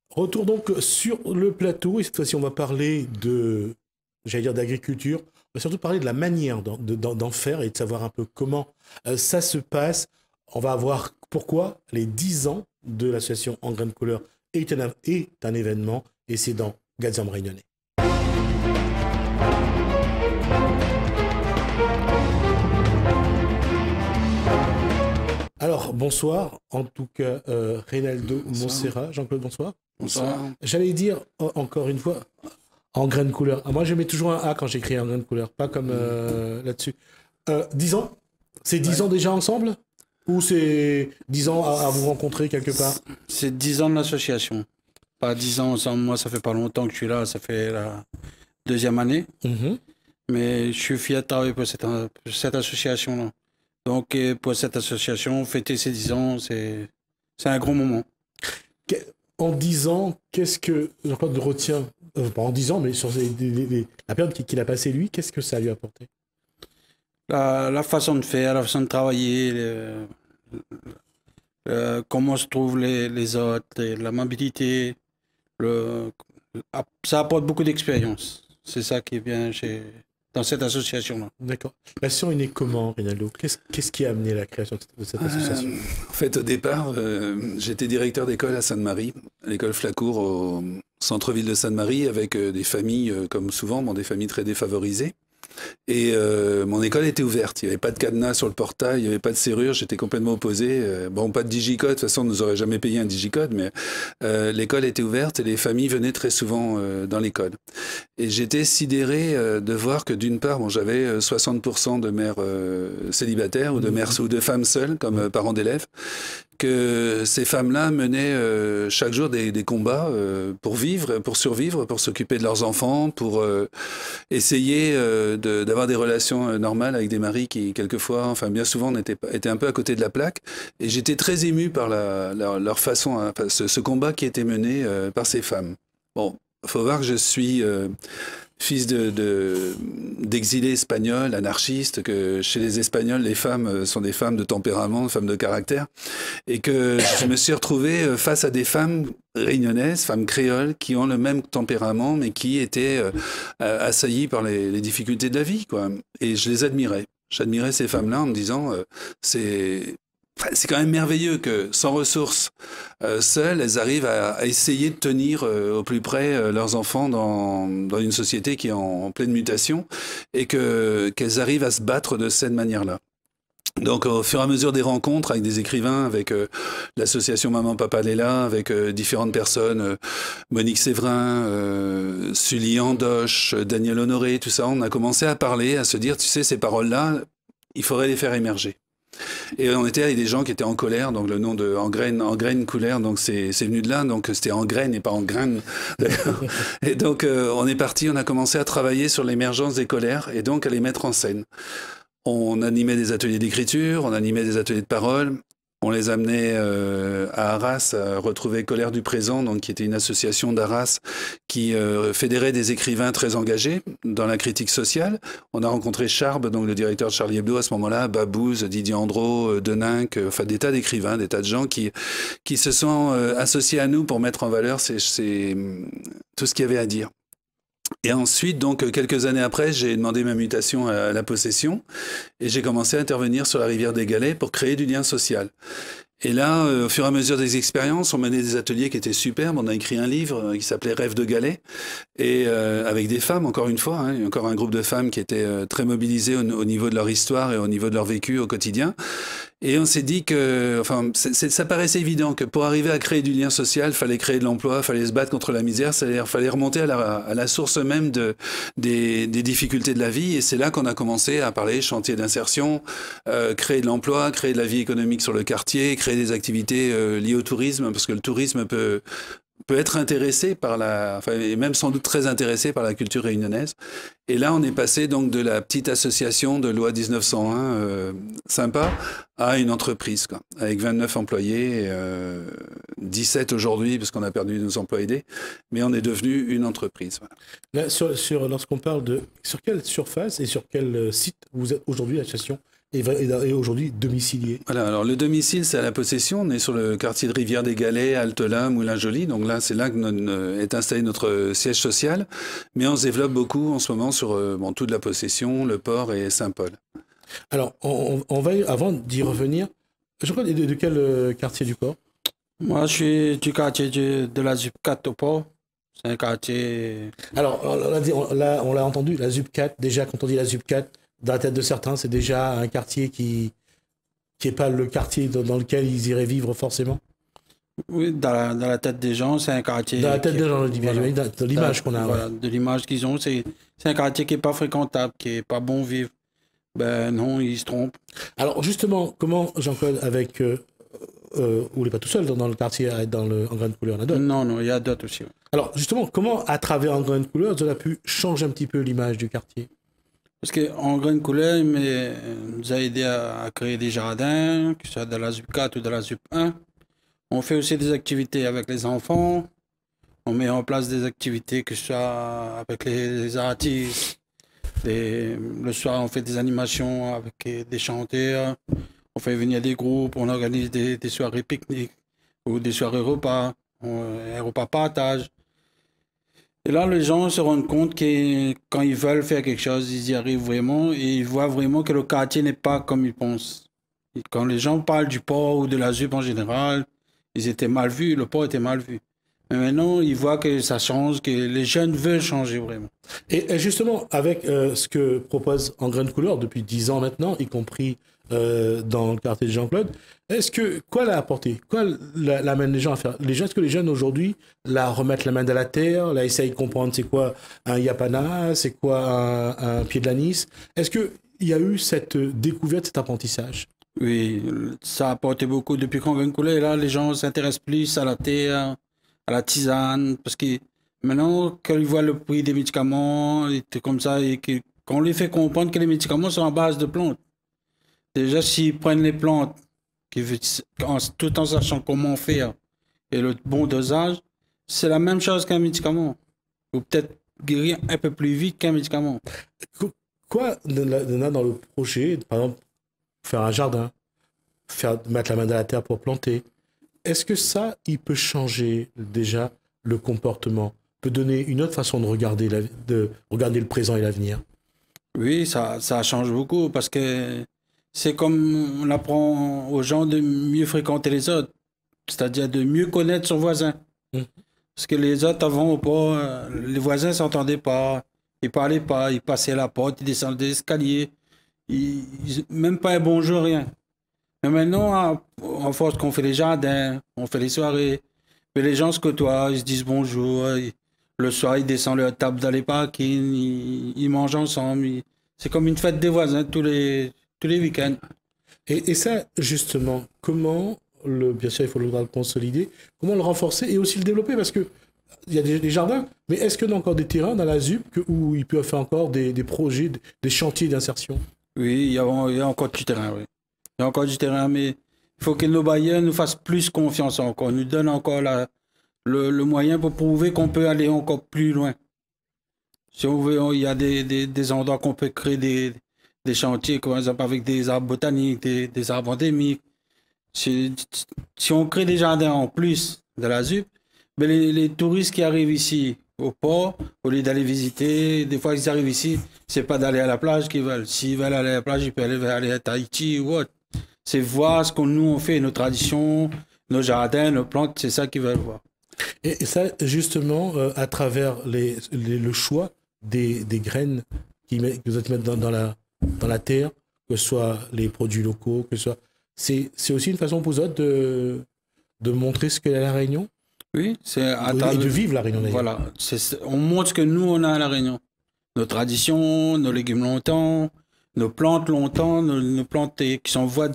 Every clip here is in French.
Retour donc sur le plateau, et cette fois-ci on va parler de, j'allais dire d'agriculture, on va surtout parler de la manière d'en faire et de savoir un peu comment ça se passe. On va voir pourquoi les 10 ans de l'association En Graines Couleur est un événement, et c'est dans Gazem Réunionnais. Alors, bonsoir, en tout cas, Reynaldo Montserrat, Jean-Claude, bonsoir. Bonsoir. J'allais dire, encore une fois, En Graines Couleur. Ah, moi, je mets toujours un A quand j'écris En Graines Couleur, pas comme là-dessus. 10 ans? C'est 10 ans déjà ensemble? Ou c'est 10 ans à vous rencontrer quelque part? C'est 10 ans de l'association. Pas 10 ans ensemble. Moi, ça fait pas longtemps que je suis là. Ça fait la deuxième année. Mais je suis fier de travailler pour cette association-là. Donc, pour cette association, fêter ces 10 ans, c'est un gros moment. En 10 ans, qu'est-ce que Jean-Claude retient, pas en 10 ans, mais sur la période qu'il a passée lui, qu'est-ce que ça lui a apporté? La façon de faire, la façon de travailler, comment se trouvent les autres, l'amabilité. Ça apporte beaucoup d'expérience. C'est ça qui est bien dans cette association-là. D'accord. L'association est née comment, Reynaldo? Qu'est-ce qui a amené la création de cette association? En fait, au départ, j'étais directeur d'école à Sainte-Marie, à l'école Flacourt, au centre-ville de Sainte-Marie, avec des familles, comme souvent, des familles très défavorisées. Et mon école était ouverte. Il n'y avait pas de cadenas sur le portail, il n'y avait pas de serrure. J'étais complètement opposé. Bon, pas de digicode. De toute façon, on ne nous aurait jamais payé un digicode, mais l'école était ouverte et les familles venaient très souvent dans l'école. Et j'étais sidéré de voir que d'une part, j'avais 60% de mères célibataires ou de mères ou de femmes seules comme parents d'élèves, que ces femmes-là menaient chaque jour des combats pour vivre, pour survivre, pour s'occuper de leurs enfants, pour essayer d'avoir des relations normales avec des maris qui, quelquefois, enfin bien souvent, étaient un peu à côté de la plaque. Et j'étais très ému par leur façon, ce combat qui était mené par ces femmes. Bon, il faut voir que je suis fils d'exilés espagnols, anarchistes, que chez les Espagnols, les femmes sont des femmes de tempérament, des femmes de caractère, et que je me suis retrouvé face à des femmes réunionnaises, femmes créoles, qui ont le même tempérament, mais qui étaient assaillies par les difficultés de la vie, quoi. Et je les admirais. J'admirais ces femmes-là en me disant, c'est quand même merveilleux que, sans ressources, seules, elles arrivent à essayer de tenir au plus près leurs enfants dans une société qui est en pleine mutation, et qu'elles arrivent à se battre de cette manière-là. Donc, au fur et à mesure des rencontres avec des écrivains, avec l'association Maman Papa Léla, avec différentes personnes, Monique Séverin, Sully Andoche, Daniel Honoré, tout ça, on a commencé à parler, à se dire, tu sais, ces paroles-là, il faudrait les faire émerger. Et on était avec des gens qui étaient en colère, donc le nom de En Graines Couleur, donc c'est venu de là, donc c'était En Graines et pas En Graines. Et donc on est parti, on a commencé à travailler sur l'émergence des colères et donc à les mettre en scène. On animait des ateliers d'écriture, on animait des ateliers de parole. On les amenait à Arras, à retrouver Colère du Présent, donc, qui était une association d'Arras qui fédérait des écrivains très engagés dans la critique sociale. On a rencontré Charb, donc le directeur de Charlie Hebdo à ce moment-là, Babouze, Didier Andro, Deninck, enfin des tas d'écrivains, des tas de gens qui se sont associés à nous pour mettre en valeur tout ce qu'il y avait à dire. Et ensuite, donc, quelques années après, j'ai demandé ma mutation à la Possession et j'ai commencé à intervenir sur la rivière des Galets pour créer du lien social. Et là, au fur et à mesure des expériences, on menait des ateliers qui étaient superbes. On a écrit un livre qui s'appelait Rêve de Galets, et avec des femmes, encore une fois, hein, encore un groupe de femmes qui étaient très mobilisées au niveau de leur histoire et au niveau de leur vécu au quotidien. Et on s'est dit que, enfin, ça paraissait évident que pour arriver à créer du lien social, fallait créer de l'emploi, fallait se battre contre la misère, c'est-à-dire fallait remonter à la source même des difficultés de la vie. Et c'est là qu'on a commencé à parler chantier d'insertion, créer de l'emploi, créer de la vie économique sur le quartier, créer des activités liées au tourisme, parce que le tourisme peut être intéressé par et même sans doute très intéressé par la culture réunionnaise. Et là, on est passé donc de la petite association de loi 1901 sympa à une entreprise, quoi, avec 29 employés, 17 aujourd'hui parce qu'on a perdu nos emplois aidés, mais on est devenu une entreprise. Voilà. Là, lorsqu'on parle sur quelle surface et sur quel site vous êtes aujourd'hui l'association et aujourd'hui domicilié. Voilà, alors le domicile, c'est à la possession. On est sur le quartier de Rivière-des-Galets, Altelin, Moulin-Joly. Donc là, c'est là que est installé notre siège social. Mais on se développe beaucoup en ce moment sur toute la possession, le port et Saint-Paul. Alors, on va, avant d'y revenir, je crois, de quel quartier du port? Moi, je suis du quartier de la ZUP 4 au port. C'est un quartier... Alors, on l'a entendu, la ZUP 4, déjà, quand on dit la ZUP 4, dans la tête de certains, c'est déjà un quartier qui n'est pas le quartier dans lequel ils iraient vivre forcément. Oui, dans la tête des gens, c'est un quartier... Dans la tête des gens, voilà, de l'image qu'on a. Voilà, Ouais. de l'image qu'ils ont, c'est un quartier qui n'est pas fréquentable, qui n'est pas bon vivre. Ben non, ils se trompent. Alors, justement, comment, Jean-Claude, avec... vous n'êtes pas tout seul dans le quartier à être en grain de couleur, il y en a d'autres. Non, il y a d'autres aussi. Ouais. Alors, justement, comment, à travers en grain de couleur, ça a pu changer un petit peu l'image du quartier? Parce qu'en grain de couleur, il nous a aidé à créer des jardins, que ce soit de la ZUP 4 ou de la ZUP 1. On fait aussi des activités avec les enfants. On met en place des activités, que ce soit avec les artistes. Le soir, on fait des animations avec des chanteurs. On fait venir des groupes. On organise des soirées pique-nique ou des soirées repas, un repas partage. Et là, les gens se rendent compte que quand ils veulent faire quelque chose, ils y arrivent vraiment et ils voient vraiment que le quartier n'est pas comme ils pensent. Et quand les gens parlent du port ou de la ZUP en général, ils étaient mal vus, le port était mal vu. Mais maintenant, ils voient que ça change, que les jeunes veulent changer vraiment. Et justement, avec ce que propose En Grain de Couleur depuis 10 ans maintenant, y compris dans le quartier de Jean-Claude, quoi l'a apporté? Quoi l'amène les gens à faire? Est-ce que les jeunes aujourd'hui la remettent la main dans la terre, là essayent de comprendre c'est quoi un yapana, c'est quoi un pied de l'anis? Est-ce qu'il y a eu cette découverte, cet apprentissage? Oui, ça a apporté beaucoup. Depuis qu'en Grain de Couleur, là, les gens s'intéressent plus à la terre, à la tisane, parce que maintenant, quand ils voient le prix des médicaments, et tout comme ça, et qu'on les fait comprendre que les médicaments sont à base de plantes. Déjà, s'ils prennent les plantes, tout en sachant comment faire et le bon dosage, c'est la même chose qu'un médicament. Ou peut-être guérir un peu plus vite qu'un médicament. Quoi dans le projet, par exemple, faire un jardin, mettre la main dans la terre pour planter? Est-ce que ça, il peut changer déjà le comportement, peut donner une autre façon de regarder le présent et l'avenir? Oui, ça change beaucoup parce que c'est comme on apprend aux gens de mieux fréquenter les autres, c'est-à-dire de mieux connaître son voisin. Parce que les autres avant, les voisins ne s'entendaient pas, ils ne parlaient pas, ils passaient la porte, ils descendaient l'escalier, même pas un bonjour, rien. Mais maintenant, en force qu'on fait les jardins, on fait les soirées, mais les gens se côtoient, ils se disent bonjour, le soir ils descendent leur table dans les parkings, ils mangent ensemble, c'est comme une fête des voisins tous les week-ends. Et ça, justement, comment, bien sûr, il faut le consolider, comment le renforcer et aussi le développer? Parce que il y a des jardins, mais est-ce qu'il y a encore des terrains dans la ZUP où il peut faire encore des projets, des chantiers d'insertion? Oui, il y a encore du terrain, oui. Il y a encore du terrain, mais il faut que nos bailleurs nous fassent plus confiance encore, nous donnent encore le moyen pour prouver qu'on peut aller encore plus loin. Si on veut, il y a des endroits qu'on peut créer des chantiers, par exemple avec des arbres botaniques, des arbres endémiques. Si on crée des jardins en plus de la ZUP, mais les touristes qui arrivent ici au port, au lieu d'aller visiter, des fois ils arrivent ici, c'est pas d'aller à la plage qu'ils veulent. S'ils veulent aller à la plage, ils peuvent aller à Tahiti ou autre. C'est voir ce que nous on fait, nos traditions, nos jardins, nos plantes, c'est ça qu'ils veulent voir. Et ça, justement, à travers le choix des graines que vous allez mettre dans la terre, que ce soit les produits locaux, que ce soit... C'est aussi une façon pour vous autres de montrer ce qu'est la Réunion? Oui, c'est à et de vivre la Réunion. Voilà, on montre ce que nous on a à la Réunion. Nos traditions, nos légumes longtemps, nos plantes longtemps, nos plantes qui sont en voie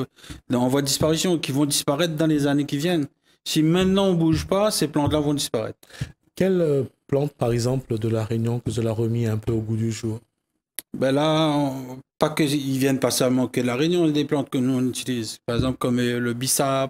de disparition, qui vont disparaître dans les années qui viennent. Si maintenant on ne bouge pas, ces plantes-là vont disparaître. Quelle plante, par exemple, de la Réunion que vous avez remis un peu au goût du jour? Ben là, pas qu'ils viennent pas seulement que de la Réunion, des plantes que nous on utilise. Par exemple, comme le bissap,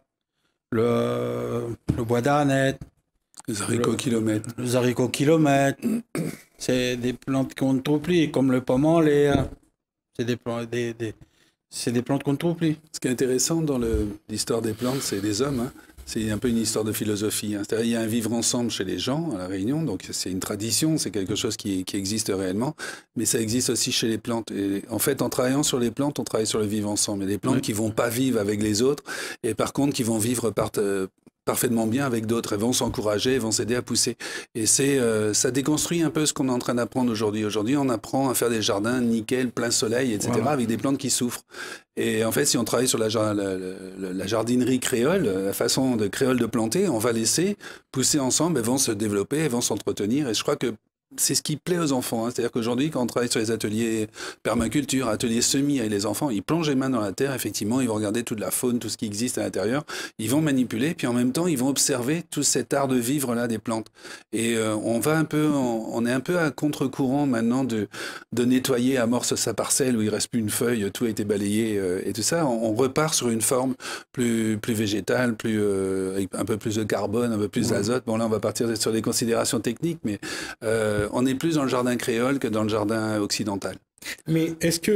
le bois d'arnette, les haricots kilomètres. Les haricots kilomètres. C'est des plantes qu'on ne trouve plus, comme le pomme en l'air. C'est des plantes, C'est des plantes qu'on ne trouve plus. Ce qui est intéressant dans l'histoire des plantes, c'est les hommes. Hein. C'est un peu une histoire de philosophie. Hein. C'est-à-dire il y a un vivre ensemble chez les gens à La Réunion, donc c'est une tradition, c'est quelque chose qui existe réellement, mais ça existe aussi chez les plantes. Et en fait, en travaillant sur les plantes, on travaille sur le vivre ensemble. Il y a des plantes qui vont pas vivre avec les autres, et par contre qui vont vivre parfaitement bien avec d'autres. Elles vont s'encourager, elles vont s'aider à pousser. Et ça déconstruit un peu ce qu'on est en train d'apprendre aujourd'hui. Aujourd'hui, on apprend à faire des jardins nickel, plein soleil, etc., avec des plantes qui souffrent. Et en fait, si on travaille sur la jardinerie créole, la façon de créole de planter, on va laisser pousser ensemble, elles vont se développer, elles vont s'entretenir. Et je crois que c'est ce qui plaît aux enfants. Hein. C'est-à-dire qu'aujourd'hui, quand on travaille sur les ateliers permaculture, ateliers semis avec les enfants, ils plongent les mains dans la terre, effectivement, ils vont regarder toute la faune, tout ce qui existe à l'intérieur, ils vont manipuler, puis en même temps, ils vont observer tout cet art de vivre-là des plantes. Et on est un peu à contre-courant maintenant de nettoyer à mort sa parcelle où il reste plus une feuille, tout a été balayé et tout ça. On repart sur une forme plus végétale, avec un peu plus de carbone, un peu plus d'azote. Bon, là, on va partir sur des considérations techniques, mais on est plus dans le jardin créole que dans le jardin occidental. Mais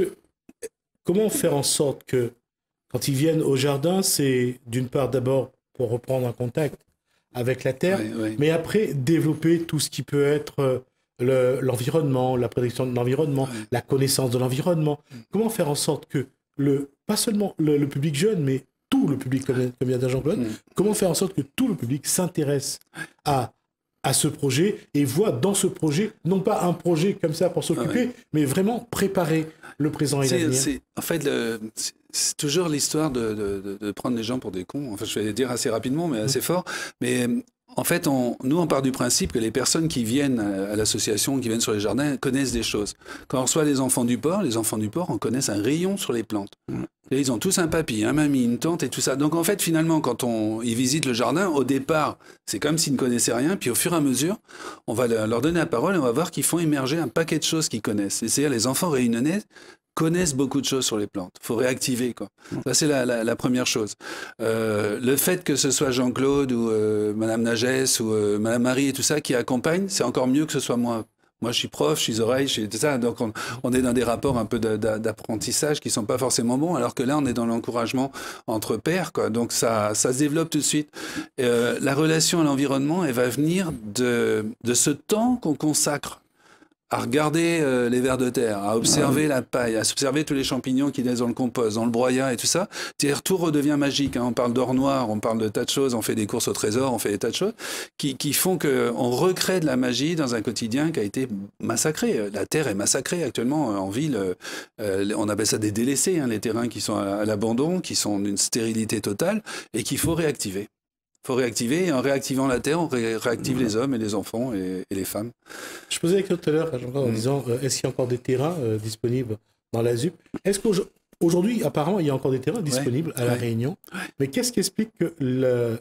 comment faire en sorte que, quand ils viennent au jardin, c'est d'une part d'abord pour reprendre un contact avec la terre, mais après développer tout ce qui peut être l'environnement, la prédiction de l'environnement, la connaissance de l'environnement. Comment faire en sorte que, pas seulement le public jeune, mais tout le public, comme il y a Jean-Claude, comment faire en sorte que tout le public s'intéresse à ce projet et voit dans ce projet, non pas un projet comme ça pour s'occuper, mais vraiment préparer le présent et l'avenir. En fait, c'est toujours l'histoire de prendre les gens pour des cons. Enfin, je vais le dire assez rapidement, mais assez fort. Mais en fait, nous, on part du principe que les personnes qui viennent à l'association, qui viennent sur les jardins, connaissent des choses. Quand on reçoit les enfants du port en connaissent un rayon sur les plantes. Et ils ont tous un papy, un mamie, une tante et tout ça. Donc en fait, finalement, quand ils visitent le jardin, au départ, c'est comme s'ils ne connaissaient rien. Puis au fur et à mesure, on va leur donner la parole et on va voir qu'ils font émerger un paquet de choses qu'ils connaissent. C'est-à-dire les enfants réunionnais connaissent beaucoup de choses sur les plantes. Il faut réactiver, quoi. Ça, c'est la première chose. Le fait que ce soit Jean-Claude ou Madame Nagès ou Madame Marie et tout ça qui accompagnent, c'est encore mieux que ce soit moi. Moi, je suis prof, je suis oreille, je suis tout ça. Donc, on est dans des rapports un peu d'apprentissage qui sont pas forcément bons, alors que là, on est dans l'encouragement entre pairs, quoi. Donc, ça se développe tout de suite. La relation à l'environnement, elle va venir de ce temps qu'on consacre à regarder les vers de terre, à observer la paille, à observer tous les champignons qui naissent dans le compost, dans le broyat et tout ça. C'est-à-dire, tout redevient magique. Hein. On parle d'or noir, on parle de tas de choses, on fait des courses au trésor, on fait des tas de choses qui font qu'on recrée de la magie dans un quotidien qui a été massacré. La terre est massacrée actuellement en ville. On appelle ça des délaissés, hein, les terrains qui sont à l'abandon, qui sont d'une stérilité totale et qu'il faut réactiver. Il faut réactiver, et en réactivant la terre, on réactive les hommes et les enfants et les femmes. Je posais la question tout à l'heure en disant, est-ce qu'il y a encore des terrains disponibles dans la ZUP? Est-ce qu'aujourd'hui, apparemment, il y a encore des terrains disponibles à La Réunion, mais qu'est-ce qui explique que le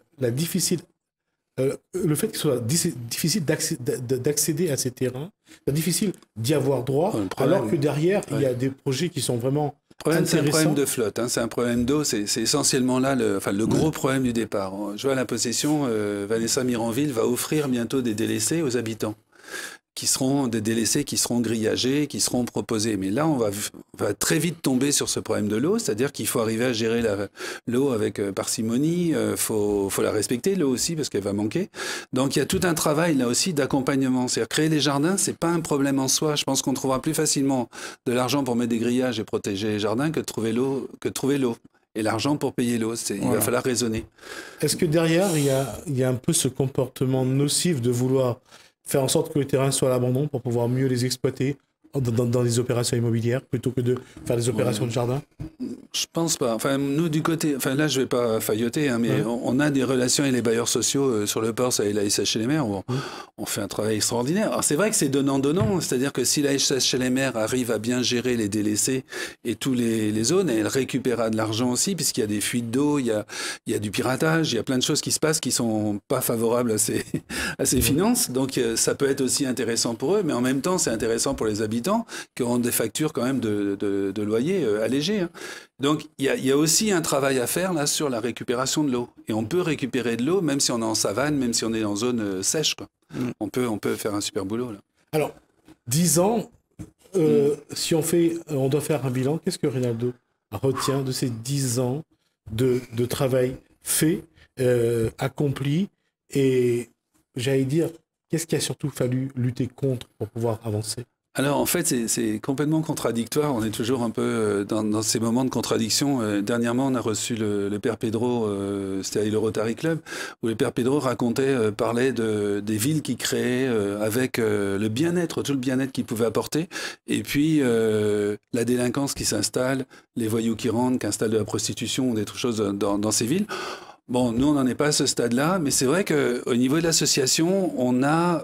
fait qu'il soit difficile d'accéder à ces terrains, c'est difficile d'y avoir droit, alors que derrière, il y a des projets qui sont vraiment... C'est un problème de flotte, hein, c'est un problème d'eau, c'est essentiellement là le gros problème du départ. Je vois à la possession, Vanessa Miranville va offrir bientôt des délaissés aux habitants, qui seront des délaissés qui seront grillagés, qui seront proposés. Mais là, on va très vite tomber sur ce problème de l'eau, c'est-à-dire qu'il faut arriver à gérer l'eau avec parcimonie, faut la respecter, l'eau aussi, parce qu'elle va manquer. Donc, il y a tout un travail, là aussi, d'accompagnement. C'est-à-dire, créer des jardins, c'est pas un problème en soi. Je pense qu'on trouvera plus facilement de l'argent pour mettre des grillages et protéger les jardins que de trouver l'eau. Et l'argent pour payer l'eau, il va falloir raisonner. Est-ce que derrière, il y a un peu ce comportement nocif de vouloir faire en sorte que les terrains soient à l'abandon pour pouvoir mieux les exploiter dans des opérations immobilières plutôt que de faire des opérations de jardin? Je pense pas. Enfin, nous, du côté... Enfin, là, je vais pas failloter, hein, mais on a des relations avec les bailleurs sociaux sur le port, ça et la SHLMR, où on fait un travail extraordinaire. Alors, c'est vrai que c'est donnant-donnant, c'est-à-dire que si la SHLMR arrive à bien gérer les délaissés et tous les zones, elle récupérera de l'argent aussi, puisqu'il y a des fuites d'eau, il y a du piratage, il y a plein de choses qui se passent qui sont pas favorables à ces finances. Donc, ça peut être aussi intéressant pour eux, mais en même temps, c'est intéressant pour les habitants qui auront des factures quand même de loyer allégées. Hein. Donc, il y a aussi un travail à faire là sur la récupération de l'eau. Et on peut récupérer de l'eau même si on est en savane, même si on est en zone sèche, quoi. On peut faire un super boulot, là. Alors, 10 ans, si on doit faire un bilan, qu'est-ce que Rinaldo retient de ces 10 ans de travail fait, accompli, et j'allais dire, qu'est-ce qu'il a surtout fallu lutter contre pour pouvoir avancer? Alors en fait, c'est complètement contradictoire. On est toujours un peu dans ces moments de contradiction. Dernièrement, on a reçu le père Pedro, c'était à le Rotary Club, où le père Pedro racontait, parlait des villes qu'il créait avec le bien-être, tout le bien-être qu'il pouvait apporter, et puis la délinquance qui s'installe, les voyous qui rentrent, qui installent de la prostitution ou des choses dans ces villes. Bon, nous, on n'en est pas à ce stade-là, mais c'est vrai qu'au niveau de l'association, on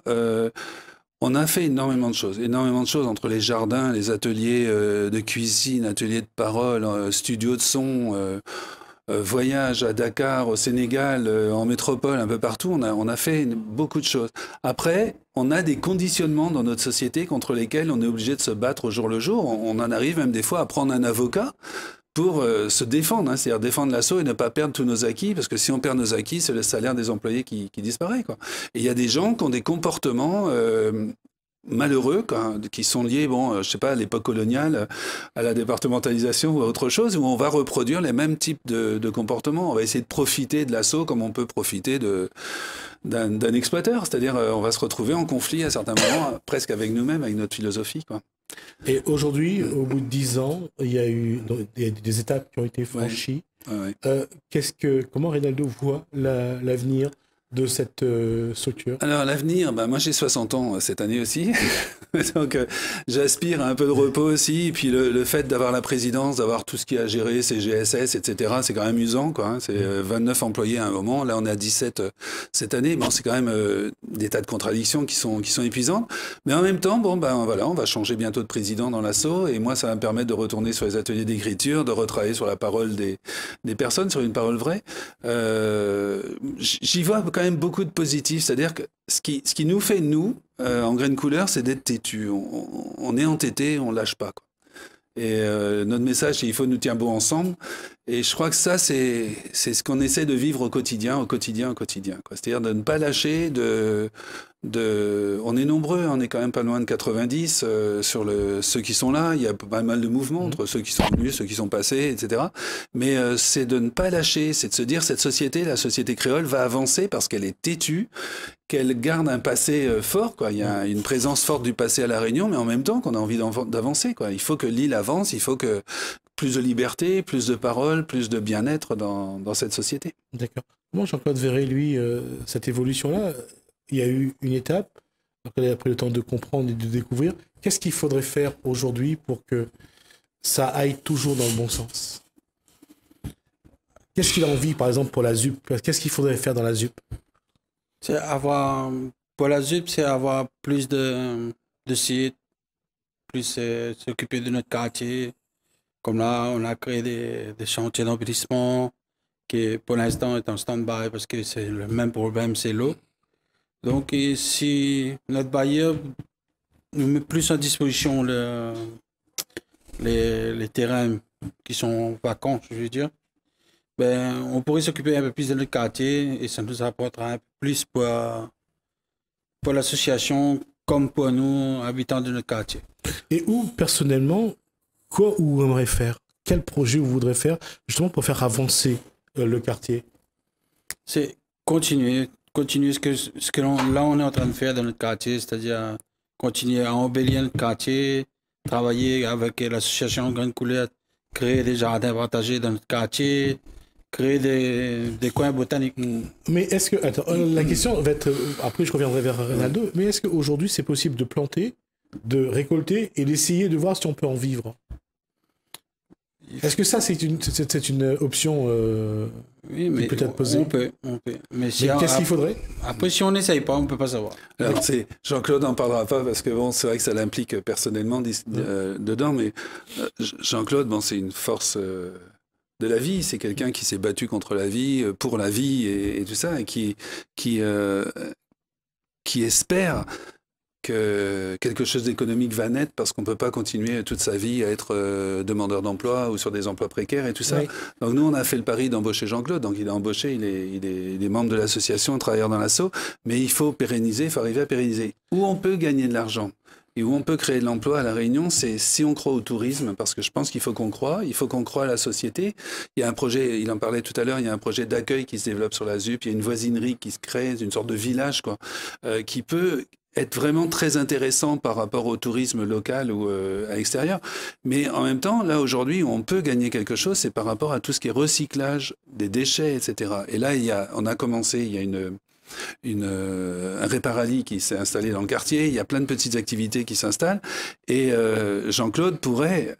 a fait énormément de choses entre les jardins, les ateliers de cuisine, ateliers de parole, studios de son, voyages à Dakar, au Sénégal, en métropole, un peu partout. On a fait beaucoup de choses. Après, on a des conditionnements dans notre société contre lesquels on est obligé de se battre au jour le jour. On en arrive même des fois à prendre un avocat pour se défendre, hein, c'est-à-dire défendre l'assaut et ne pas perdre tous nos acquis, parce que si on perd nos acquis, c'est le salaire des employés qui disparaît, quoi. Et il y a des gens qui ont des comportements malheureux, qui sont liés, bon, je sais pas, à l'époque coloniale, à la départementalisation ou à autre chose, où on va reproduire les mêmes types de comportements. On va essayer de profiter de l'assaut comme on peut profiter d'un exploiteur, c'est-à-dire on va se retrouver en conflit à certains moments, presque avec nous-mêmes, avec notre philosophie, quoi. Et aujourd'hui, au bout de 10 ans, il y a des étapes qui ont été franchies. Ouais. Ouais. Comment Reynaldo voit l'avenir de cette structure? Alors l'avenir, moi j'ai 60 ans cette année aussi, donc j'aspire à un peu de repos aussi, et puis le fait d'avoir la présidence, d'avoir tout ce qui a géré, ces GSS, etc., c'est quand même amusant, quoi, hein. C'est 29 employés à un moment, là on est à 17 cette année, bon c'est quand même des tas de contradictions qui sont épuisantes, mais en même temps, voilà, on va changer bientôt de président dans l'assaut, et moi ça va me permettre de retourner sur les ateliers d'écriture, de retravailler sur la parole des personnes, sur une parole vraie. J'y vois quand même beaucoup de positifs, c'est-à-dire que ce qui nous fait, nous, en graine couleur, c'est d'être têtus. On est entêtés, on lâche pas, quoi. Et notre message, c'est il faut nous tenir beau ensemble. Et je crois que ça, c'est ce qu'on essaie de vivre au quotidien, quoi. C'est-à-dire de ne pas lâcher, on est nombreux, on est quand même pas loin de 90 sur ceux qui sont là. Il y a pas mal de mouvements entre ceux qui sont venus, ceux qui sont passés, etc. Mais c'est de ne pas lâcher, c'est de se dire cette société, la société créole, va avancer parce qu'elle est têtue, qu'elle garde un passé fort, quoi. Il y a une présence forte du passé à La Réunion, mais en même temps qu'on a envie d'avancer, quoi. Il faut que l'île avance, il faut que plus de liberté, plus de parole, plus de bien-être dans cette société. D'accord. Comment Jean-Claude verrait, lui, cette évolution-là? Il y a eu une étape, donc elle a pris le temps de comprendre et de découvrir. Qu'est-ce qu'il faudrait faire aujourd'hui pour que ça aille toujours dans le bon sens? Qu'est-ce qu'il a envie, par exemple, pour la ZUP? Qu'est-ce qu'il faudrait faire dans la ZUP? Pour la ZUP, c'est avoir plus de sites, plus s'occuper de notre quartier. Comme là, on a créé des chantiers d'embellissement qui, pour l'instant, est en stand-by parce que c'est le même problème, c'est l'eau. Donc, si notre bailleur nous met plus en disposition les terrains qui sont vacants, je veux dire, on pourrait s'occuper un peu plus de notre quartier et ça nous apportera un peu plus pour l'association comme pour nous, habitants de notre quartier. Et où, personnellement, quoi vous aimeriez faire? Quel projet vous voudrez faire justement pour faire avancer le quartier? C'est continuer ce que là on est en train de faire dans notre quartier, c'est-à-dire continuer à embellir notre quartier, travailler avec l'association Grande Couleur, créer des jardins partagés dans notre quartier, créer des coins botaniques. Mais est-ce que... Attends, la question va être... Après, je reviendrai vers Reynaldo. Mais est-ce qu'aujourd'hui, c'est possible de planter, de récolter et d'essayer de voir si on peut en vivre? Est-ce que ça, c'est une option oui, mais peut-être posée? On peut. Mais qu'est-ce qu'il faudrait? Après, si on n'essaye pas, on ne peut pas savoir. Alors, Jean-Claude n'en parlera pas parce que bon, c'est vrai que ça l'implique personnellement dedans, mais Jean-Claude, c'est une force de la vie. C'est quelqu'un qui s'est battu contre la vie, pour la vie et tout ça, et qui espère que quelque chose d'économique va naître parce qu'on ne peut pas continuer toute sa vie à être demandeur d'emploi ou sur des emplois précaires et tout ça. Oui. Donc nous, on a fait le pari d'embaucher Jean-Claude. Donc il a embauché, il est membre de l'association, travailleur dans l'assaut, mais il faut pérenniser, il faut arriver à pérenniser. Où on peut gagner de l'argent et où on peut créer de l'emploi à La Réunion, c'est si on croit au tourisme, parce que je pense qu'il faut qu'on croie, il faut qu'on croie à la société. Il y a un projet, il en parlait tout à l'heure, il y a un projet d'accueil qui se développe sur la ZUP, il y a une voisinerie qui se crée, une sorte de village, quoi, qui peut être vraiment très intéressant par rapport au tourisme local ou à l'extérieur. Mais en même temps, là, aujourd'hui, on peut gagner quelque chose, c'est par rapport à tout ce qui est recyclage des déchets, etc. Et là, on a commencé, il y a un Réparali qui s'est installé dans le quartier, il y a plein de petites activités qui s'installent, et Jean-Claude pourrait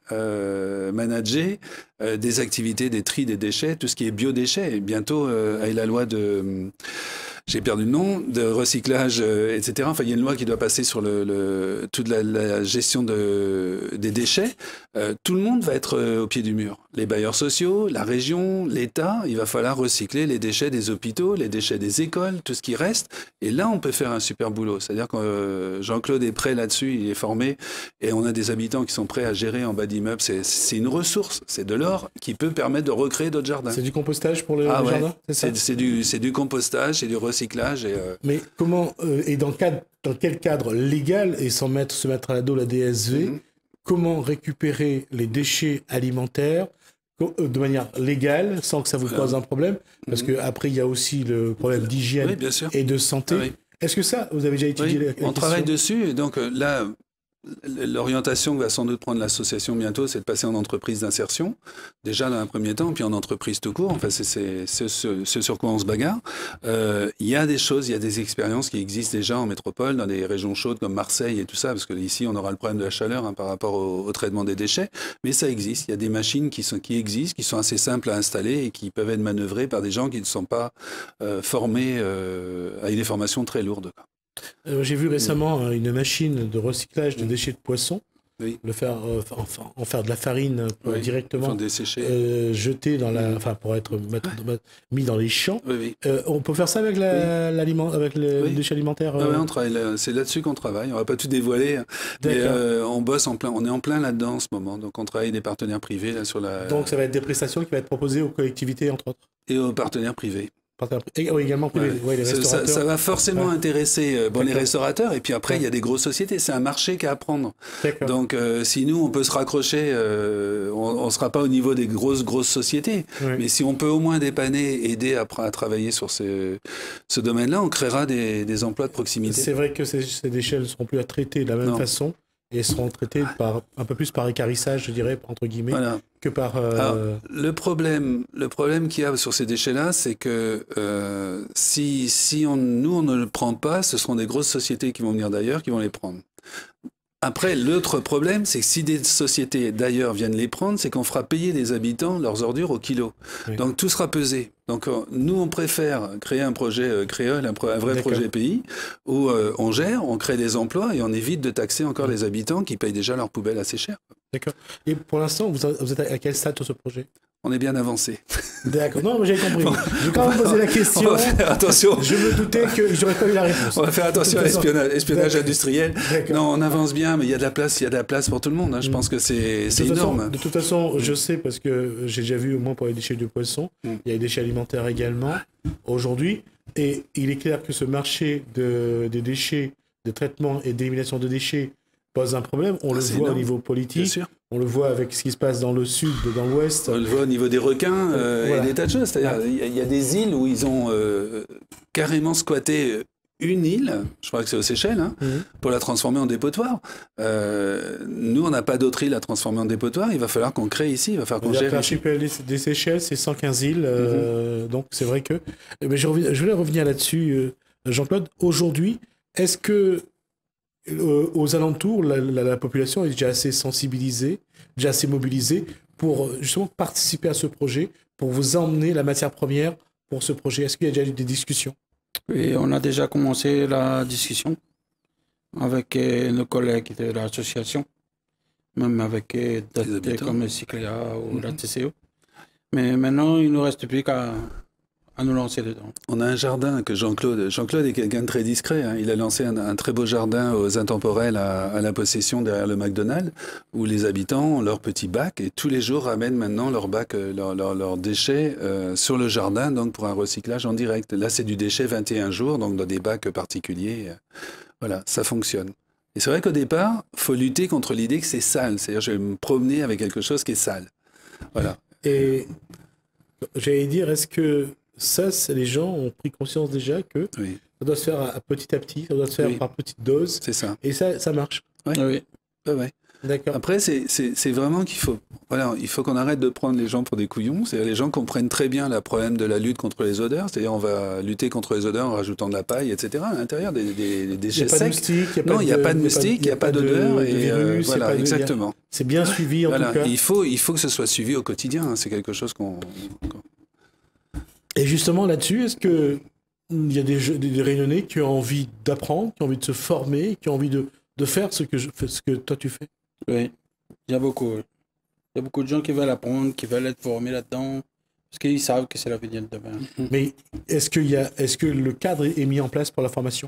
manager des activités, des tri des déchets, tout ce qui est biodéchets, et bientôt, avec la loi de... J'ai perdu le nom, de recyclage, etc. Enfin, il y a une loi qui doit passer sur toute la gestion des déchets. Tout le monde va être au pied du mur. Les bailleurs sociaux, la région, l'État, il va falloir recycler les déchets des hôpitaux, les déchets des écoles, tout ce qui reste. Et là, on peut faire un super boulot. C'est-à-dire que Jean-Claude est prêt là-dessus, il est formé, et on a des habitants qui sont prêts à gérer en bas d'immeubles. C'est une ressource, c'est de l'or qui peut permettre de recréer d'autres jardins. C'est du compostage pour le jardin? C'est du compostage, c'est du recyclage. Mais comment, et dans quel cadre légal, et sans se mettre à la dos la DSV, comment récupérer les déchets alimentaires de manière légale, sans que ça vous pose un problème? Parce qu'après, il y a aussi le problème d'hygiène et de santé. Est-ce que ça, vous avez déjà étudié la question? On travaille dessus, et donc là... L'orientation que va sans doute prendre l'association bientôt, c'est de passer en entreprise d'insertion, déjà dans un premier temps, puis en entreprise tout court. Enfin, c'est ce sur quoi on se bagarre. Il y a des choses, il y a des expériences qui existent déjà en métropole, dans des régions chaudes comme Marseille et tout ça, parce que ici, on aura le problème de la chaleur par rapport au traitement des déchets. Mais ça existe. Il y a des machines qui existent, qui sont assez simples à installer et qui peuvent être manœuvrées par des gens qui ne sont pas formés avec des formations très lourdes, quoi. J'ai vu récemment une machine de recyclage de déchets de poissons, en faire de la farine directement jetée dans pour être mis dans les champs. On peut faire ça avec le déchet alimentaire. On travaille. C'est là-dessus qu'on travaille. On va pas tout dévoiler, mais on bosse on est en plein là-dedans en ce moment. Donc on travaille avec des partenaires privés là sur la. Donc ça va être des prestations qui vont être proposées aux collectivités entre autres. Et aux partenaires privés. Et également les restaurateurs. Ça va forcément intéresser les restaurateurs, et puis après il y a des grosses sociétés, c'est un marché qu'à apprendre. Donc si nous on peut se raccrocher, on sera pas au niveau des grosses sociétés, mais si on peut au moins dépanner, aider à travailler sur ce domaine-là, on créera des emplois de proximité. C'est vrai que ces déchets ne seront plus à traiter de la même façon, et seront traités un peu plus par équarrissage, je dirais, entre guillemets, que par... Alors, le problème qu'il y a sur ces déchets-là, c'est que si nous, on ne le prend pas, ce seront des grosses sociétés qui vont venir d'ailleurs, qui vont les prendre. Après, l'autre problème, c'est que si des sociétés d'ailleurs viennent les prendre, c'est qu'on fera payer les habitants leurs ordures au kilo. Donc tout sera pesé. Donc nous, on préfère créer un projet créole, un vrai projet pays, où on gère, on crée des emplois et on évite de taxer encore les habitants qui payent déjà leurs poubelles assez cher. D'accord. Et pour l'instant, vous êtes à quel stade sur ce projet? On est bien avancé. D'accord. Non, mais j'ai compris. J'ai quand même posé la question. On va faire attention. Je me doutais que j'aurais pas eu la réponse. On va faire attention à l'espionnage industriel. Non, on avance bien, mais il y a de la place pour tout le monde. Hein. Je pense que c'est énorme. De toute façon, je sais parce que j'ai déjà vu au moins pour les déchets de poisson, il y a les déchets alimentaires également aujourd'hui. Et il est clair que ce marché des déchets, de traitement et d'élimination de déchets pose un problème. On le voit au niveau politique. On le voit avec ce qui se passe dans le sud, dans l'ouest. On le voit au niveau des requins et des tas de choses. C'est-à-dire, il y a des îles où ils ont carrément squatté une île, je crois que c'est aux Seychelles, pour la transformer en dépotoir. Nous, on n'a pas d'autre île à transformer en dépotoir. Il va falloir qu'on crée ici. Il va falloir qu'on gère. L'archipel des Seychelles, c'est 115 îles. Donc, c'est vrai que... Mais je voulais revenir là-dessus, Jean-Claude. Aujourd'hui, est-ce que aux alentours, la population est déjà assez sensibilisée, déjà assez mobilisée pour justement participer à ce projet, pour vous emmener la matière première pour ce projet? Est-ce qu'il y a déjà eu des discussions? Oui, on a déjà commencé la discussion avec nos collègues de l'association, même avec des comme le Cycléa ou la TCO. Mais maintenant, il ne nous reste plus qu'à nous lancer dedans. On a un jardin que Jean-Claude est quelqu'un de très discret. Hein. Il a lancé un très beau jardin aux Intemporels à la Possession derrière le McDonald's, où les habitants ont leur petit bac et tous les jours ramènent maintenant leur bac, leurs déchets sur le jardin, donc pour un recyclage en direct. Là, c'est du déchet 21 jours, donc dans des bacs particuliers. Voilà, ça fonctionne. Et c'est vrai qu'au départ, il faut lutter contre l'idée que c'est sale. C'est-à-dire, je vais me promener avec quelque chose qui est sale. Voilà. Et j'allais dire, est-ce que ça, les gens ont pris conscience déjà que Oui, ça doit se faire à petit, ça doit se faire Oui. par petite dose, c'est ça. et ça marche. Oui. Ouais, ouais. D'accord. Après, c'est vraiment qu'il faut, voilà, il faut qu'on arrête de prendre les gens pour des couillons. C'est-à-dire les gens comprennent très bien le problème de la lutte contre les odeurs. C'est-à-dire on va lutter contre les odeurs en rajoutant de la paille, etc. à l'intérieur des Il n'y déchets a pas de secs. moustiques, Non, il n'y a pas de moustiques, il n'y a pas d'odeur. de Et virus, voilà, il y a pas de- exactement. C'est bien suivi en Voilà, tout cas. il faut que ce soit suivi au quotidien. Hein. C'est quelque chose qu'on... Et justement là-dessus, est-ce que il y a des Réunionnais qui ont envie d'apprendre, qui ont envie de se former, qui ont envie de faire ce que toi tu fais? Oui, il y a beaucoup. Oui. Il y a beaucoup de gens qui veulent apprendre, qui veulent être formés là-dedans, parce qu'ils savent que c'est l'avenir de demain. Mais est-ce que le cadre est mis en place pour la formation?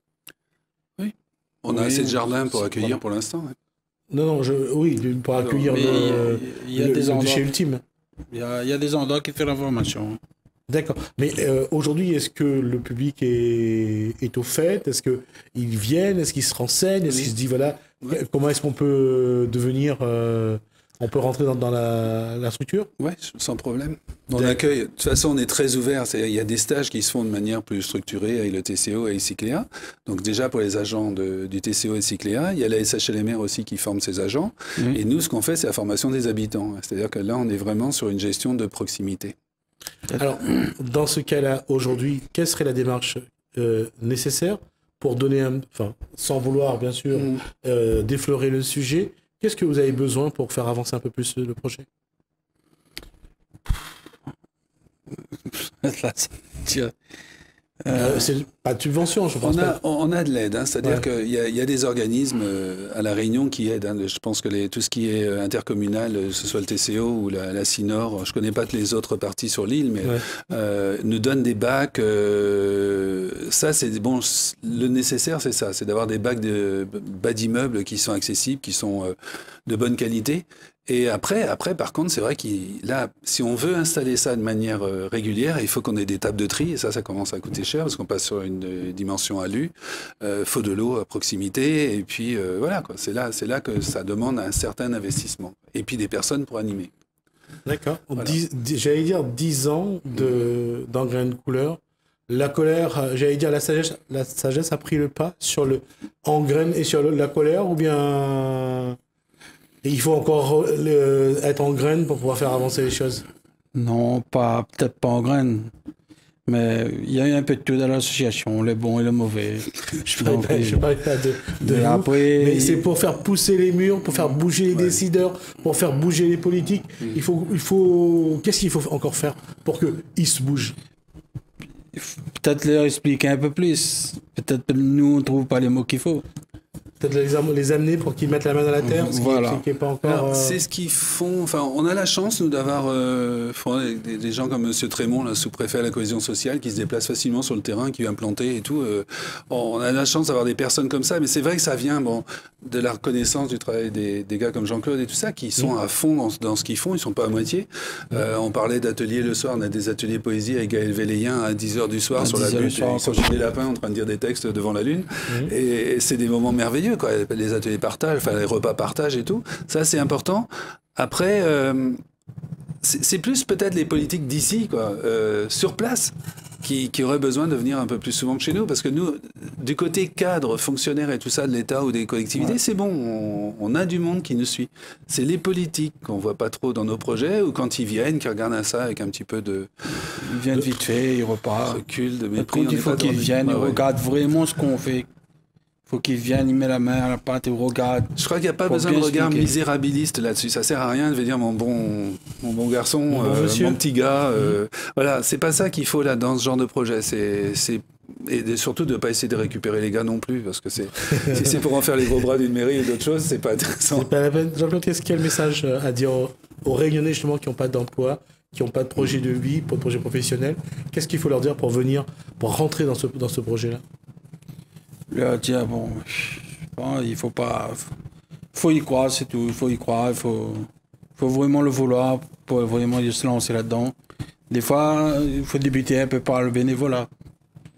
On a Oui, assez de jardins pour c'est- accueillir voilà. pour l'instant. Ouais. Non, oui, pour accueillir Mais il y a des le endroits, déchet ultime. il y a des endroits qui font la formation. D'accord. Mais aujourd'hui, est-ce que le public est au fait? Est-ce qu'ils viennent? Est-ce qu'ils se renseignent? Est-ce Oui. qu'ils se disent, voilà, Oui. comment est-ce qu'on peut devenir... on peut rentrer dans la structure? Ouais, sans problème. On D'accord. accueille. De toute façon, on est très ouvert. Il y a des stages qui se font de manière plus structurée avec le TCO et Cycléa. Donc déjà pour les agents du TCO et Cycléa, il y a la SHLMR aussi qui forme ses agents. Oui. Et nous, ce qu'on fait, c'est la formation des habitants. C'est-à-dire que là, on est vraiment sur une gestion de proximité. Alors, dans ce cas-là, aujourd'hui, quelle serait la démarche nécessaire pour donner enfin, sans vouloir, bien sûr, déflorer le sujet, qu'est-ce que vous avez besoin pour faire avancer un peu plus le projet? Là, tiens. C'est pas de subvention, je pense pas. On a de l'aide, hein, c'est-à-dire Ouais. qu'il y a des organismes à La Réunion qui aident. Hein. Je pense que tout ce qui est intercommunal, que ce soit le TCO ou la CINOR, je ne connais pas toutes les autres parties sur l'île, mais Ouais. nous donnent des bacs. Ça, c'est bon. Le nécessaire, c'est ça, c'est d'avoir des bacs de bas d'immeubles qui sont accessibles, qui sont de bonne qualité. Et après, par contre, c'est vrai que là, si on veut installer ça de manière régulière, il faut qu'on ait des tables de tri. Et ça commence à coûter cher parce qu'on passe sur une dimension ALU. Faut de l'eau à proximité. Et puis, voilà, quoi. C'est là que ça demande un certain investissement. Et puis des personnes pour animer. D'accord. Voilà. J'allais dire 10 ans d'engrais de couleur. La colère, j'allais dire la sagesse a pris le pas sur le engraine et sur la colère, ou bien il faut encore être en graine pour pouvoir faire avancer les choses? Non, peut-être pas en graines. Mais il y a eu un peu de tout dans l'association, le bon et le mauvais. Je ne parle pas de Mais vous, après, mais c'est pour faire pousser les murs, pour faire bouger les décideurs, pour faire bouger les politiques. Il faut... Qu'est-ce qu'il faut encore faire pour qu'ils se bougent? peut-être leur expliquer un peu plus. Peut-être que nous, on ne trouve pas les mots qu'il faut. Peut-être les amener pour qu'ils mettent la main dans la terre, Voilà. ce qui n'est pas encore... Alors, c'est ce qu'ils font. Enfin, on a la chance, nous, d'avoir des gens comme M. Trémont, le sous-préfet à la cohésion sociale, qui se déplace facilement sur le terrain, qui vient planter et tout. On a la chance d'avoir des personnes comme ça, mais c'est vrai que ça vient de la reconnaissance du travail des gars comme Jean-Claude et tout ça, qui sont à fond dans ce qu'ils font, ils ne sont pas à moitié. On parlait d'ateliers le soir, on a des ateliers poésie avec Gaël Véléien à 10h du soir À sur la 10h le butte, soir, ils sont chez des lapins en train de dire des textes devant la lune. Et c'est des moments merveilleux, quoi. Les ateliers partage, enfin les repas partage et tout. Ça, c'est important. Après, c'est plus peut-être les politiques d'ici, quoi, sur place, qui auraient besoin de venir un peu plus souvent que chez nous, parce que nous, du côté cadre, fonctionnaire et tout ça de l'État ou des collectivités, c'est bon, on a du monde qui nous suit. C'est les politiques qu'on voit pas trop dans nos projets, ou quand ils viennent, qui regardent ça avec un petit peu de Ils viennent vite fait, ils repartent. recul, de Par mépris. contre, il faut qu'ils viennent, ils regardent vraiment ce qu'on fait. Il faut qu'ils viennent, ils mettent la main à la pâte et ils regardent. Je crois qu'il n'y a pas Faut besoin de bien regard expliquer. misérabiliste là-dessus. Ça sert à rien de dire mon bon garçon, Mon bon monsieur. mon petit gars. Voilà, c'est pas ça qu'il faut là dans ce genre de projet. Et surtout de ne pas essayer de récupérer les gars non plus, parce que si c'est pour en faire les gros bras d'une mairie et d'autres choses, c'est pas intéressant. C'est pas la peine. Jean-Claude, quel message à dire aux Réunionnais justement qui n'ont pas d'emploi, qui n'ont pas de projet de vie, pas de projet professionnel? Qu'est-ce qu'il faut leur dire pour rentrer dans ce projet-là? Leur dire, bon, il faut pas. Faut y croire, c'est tout. Il faut y croire, il faut vraiment le vouloir pour vraiment se lancer là-dedans. Des fois, il faut débuter un peu par le bénévolat.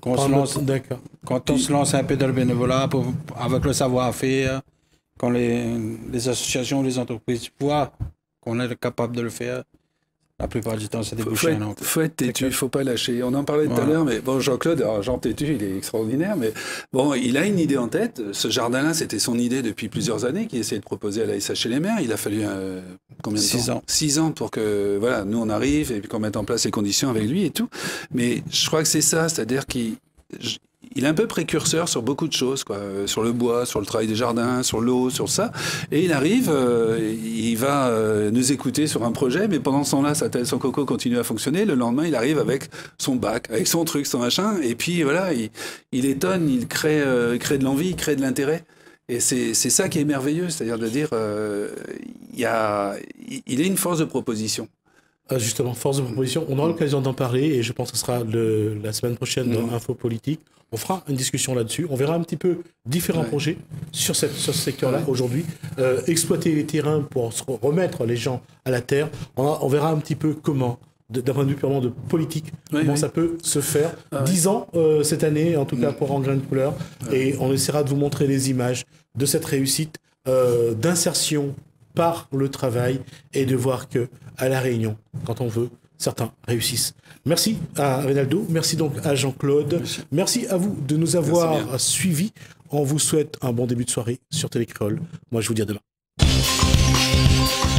Quand on se lance un peu dans le bénévolat, avec le savoir-faire, quand les associations, les entreprises voient qu'on est capable de le faire, la plupart du temps, c'est débouché. Faut être têtu, il faut pas lâcher. On en parlait tout à l'heure, mais bon, Jean-Claude, alors Jean Têtu, il est extraordinaire, mais bon, il a une idée en tête. Ce jardin-là, c'était son idée depuis plusieurs années, qu'il essayait de proposer à la SH les maires. Il a fallu combien de temps ? 6 ans. 6 ans pour que, voilà, nous on arrive et puis qu'on mette en place les conditions avec lui et tout. Mais je crois que c'est ça, c'est-à-dire qu'il est un peu précurseur sur beaucoup de choses, quoi, sur le bois, sur le travail des jardins, sur l'eau, sur ça. Et il arrive, il va nous écouter sur un projet, mais pendant ce temps-là, son coco continue à fonctionner. Le lendemain, il arrive avec son bac, avec son truc, son machin. Et puis voilà, il étonne, il crée de l'envie, il crée de l'intérêt. Et c'est ça qui est merveilleux, c'est-à-dire de dire, il est une force de proposition. Justement, force de proposition. On aura l'occasion d'en parler et je pense que ce sera la semaine prochaine dans Info Politique. On fera une discussion là-dessus. On verra un petit peu différents projets sur ce secteur-là aujourd'hui. Exploiter les terrains pour remettre les gens à la terre. On verra un petit peu comment, d'un point de vue purement de politique, comment ça peut se faire. 10 ans cette année, en tout cas pour En Grain de Couleur. Et on essaiera de vous montrer les images de cette réussite d'insertion par le travail et de voir que à La Réunion, quand on veut, certains réussissent. Merci à Reynaldo, merci donc à Jean-Claude, merci à vous de nous avoir suivis. On vous souhaite un bon début de soirée sur Télé Créole. Moi, je vous dis à demain.